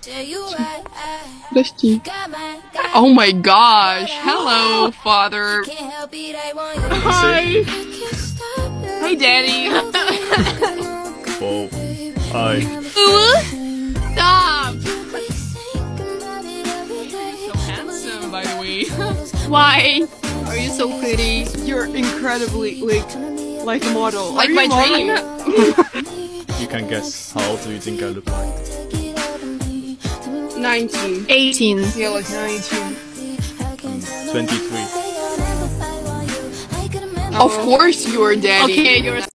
Подожди. Oh my gosh. Hello, father. Hi. Hi, daddy. Oh, hi. Stop. So handsome, by the way. Why are you so pretty? You're incredibly like a model. Like my dream. You can guess, how old do you think I look like? 19. 18. Yeah, like 19. 23. Of course you're daddy. Okay, you're